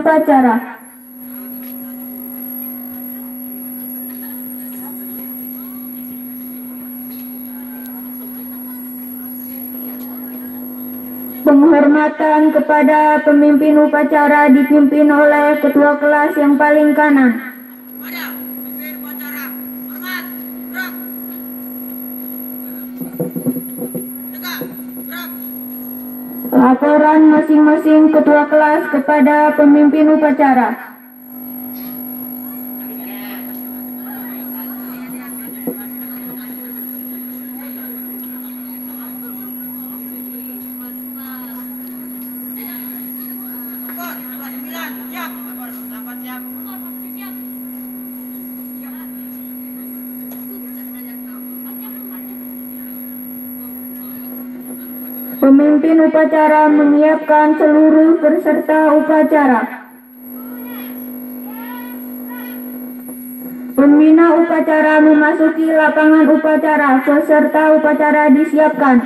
upacara. Penghormatan kepada pemimpin upacara dipimpin oleh ketua kelas yang paling kanan. Laporan masing-masing ketua kelas kepada pemimpin upacara. Pemimpin upacara menyiapkan seluruh peserta upacara. Pembina upacara memasuki lapangan upacara. Peserta upacara disiapkan.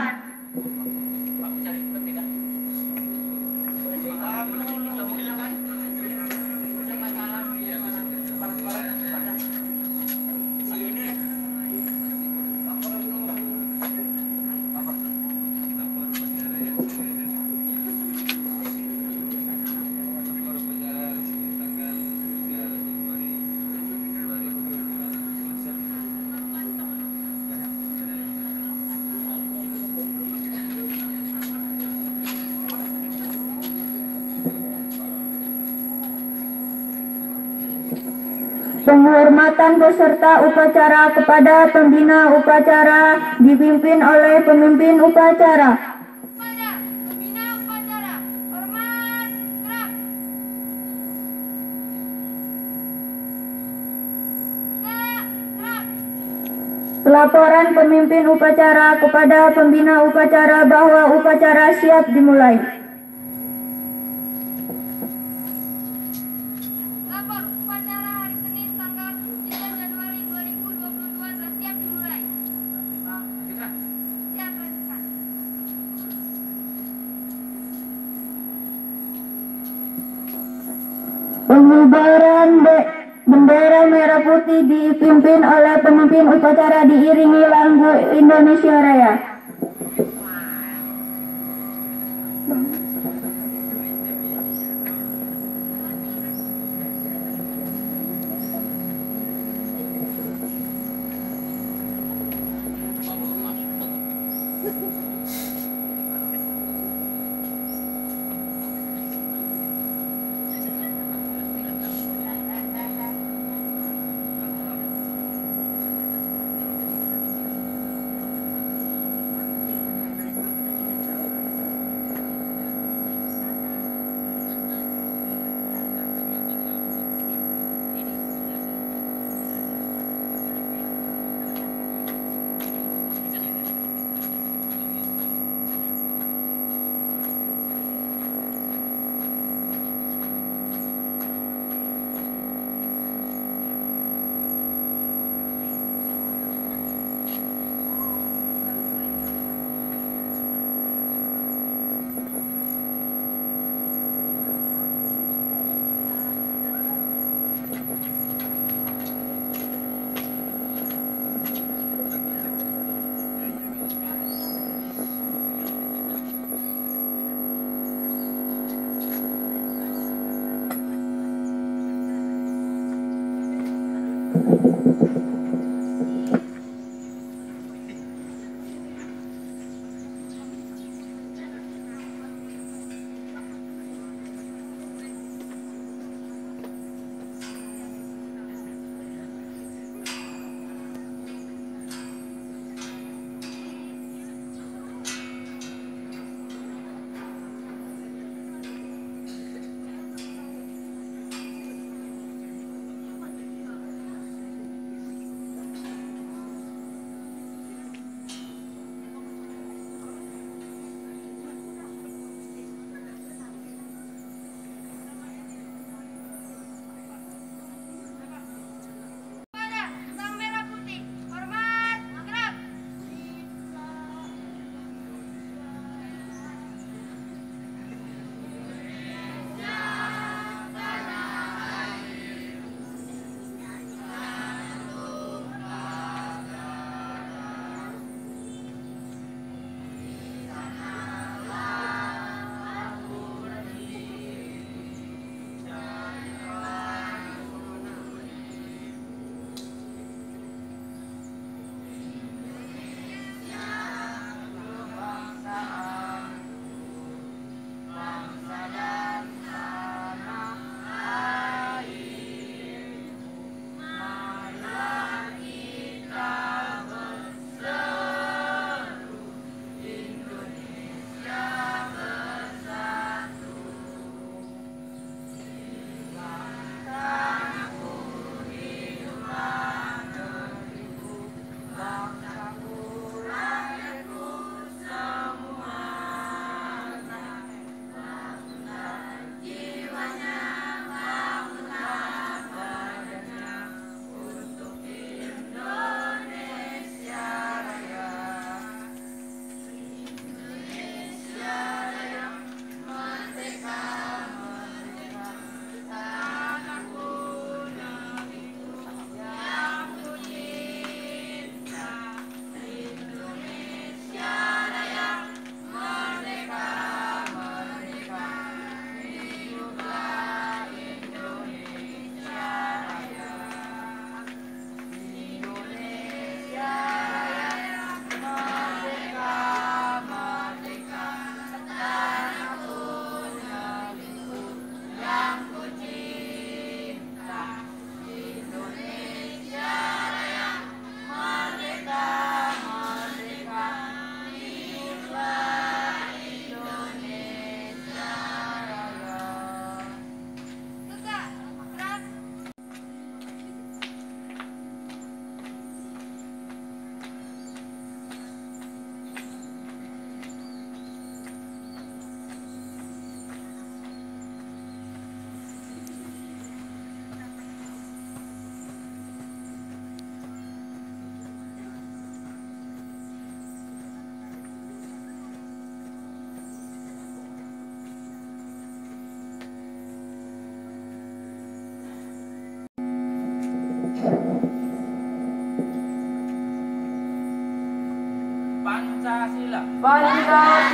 Penghormatan peserta upacara kepada pembina upacara dipimpin oleh pemimpin upacara. Pembina upacara, hormat, gerak. Gerak. Laporan pemimpin upacara kepada pembina upacara bahwa upacara siap dimulai. Lapor upacara hari Senin tanggal 9 Januari 2022 telah siap dimulai. Siap lanjutkan. Pengibaran bendera merah putih dipimpin oleh pemimpin upacara diiringi lagu Indonesia Raya.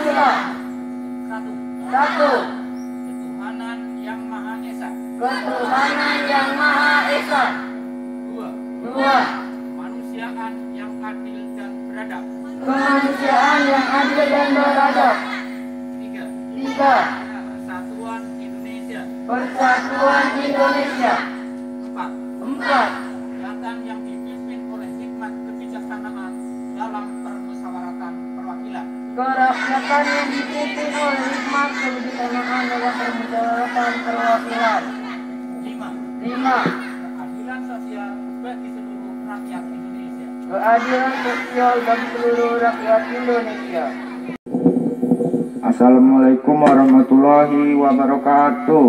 Pancasila. Satu. Satu. Ketuhanan Yang Maha Esa. Ketuhanan Yang Maha Esa. Dua. Dua. Kemanusiaan yang adil dan beradab. Kemanusiaan yang adil dan beradab. Tiga. Tiga. Persatuan Indonesia. Persatuan Indonesia. Empat. Empat. Gerakan yang dipimpin oleh hikmat kebijaksanaan dalam permusyawaratan perwakilan. Gerakan yang dipimpin oleh hikmat kebijaksanaan dalam permusyawaratan perwakilan. Lima. Lima. Keadilan sosial bagi seluruh rakyat Indonesia. Keadilan sosial bagi seluruh rakyat Indonesia. Assalamualaikum warahmatullahi wabarakatuh.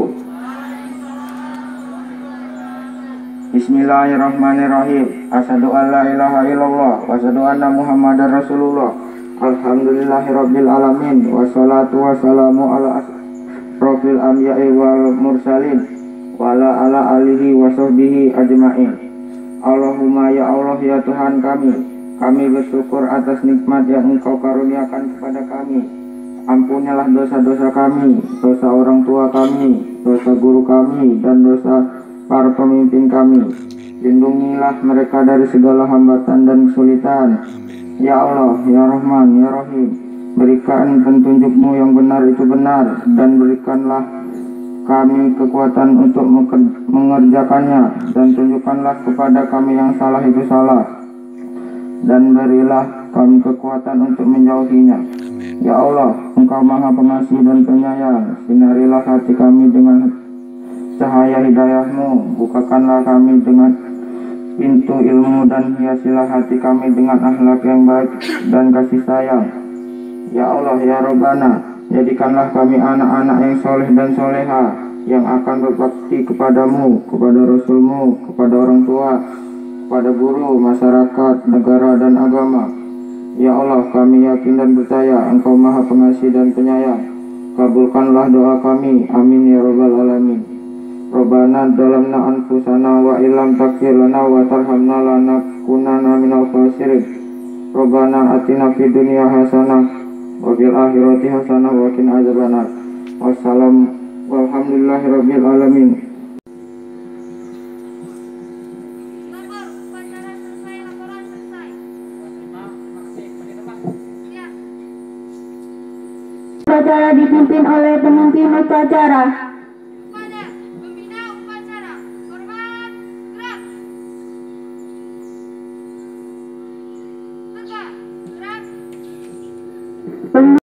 Bismillahirrahmanirrahim. Asyhadu an la ilaha illallah wa asyhadu anna Muhammadar Rasulullah. Alhamdulillahirabbil alamin wassalatu wassalamu ala asrofil anbiya'i wal mursalin wa ala alihi wa sahbihi ajmain. Allahumma ya Allah ya Tuhan kami bersyukur atas nikmat yang Engkau karuniakan kepada kami. Ampunilah dosa-dosa kami, dosa orang tua kami, dosa guru kami, dan dosa para pemimpin kami. Lindungilah mereka dari segala hambatan dan kesulitan. Ya Allah, ya Rahman, ya Rahim, berikan petunjuk-Mu yang benar itu benar, dan berikanlah kami kekuatan untuk mengerjakannya, dan tunjukkanlah kepada kami yang salah itu salah, dan berilah kami kekuatan untuk menjauhinya. Ya Allah, Engkau Maha Pengasih dan Penyayang, sinarilah hati kami dengan cahaya hidayah-Mu, bukakanlah kami dengan pintu ilmu, dan hiasilah hati kami dengan akhlak yang baik dan kasih sayang. Ya Allah, ya Rabbana, jadikanlah kami anak-anak yang soleh dan soleha, yang akan berbakti kepadamu, kepada Rasul-Mu, kepada orang tua, kepada guru, masyarakat, negara, dan agama. Ya Allah, kami yakin dan percaya Engkau Maha Pengasih dan Penyayang. Kabulkanlah doa kami, amin ya rabbal alamin. Rabbana dalamna anfusana wa illam taghfir lana wa tarhamna lanakunanna minal khasirin. Rabbana atina fid dunya hasanah wa fil akhirati hasanah wa qina adzabannar. Wassalam walhamdulillahirabbil alamin. Lapor, upacara selesai, laporan selesai. Upacara dipimpin oleh pemimpin upacara.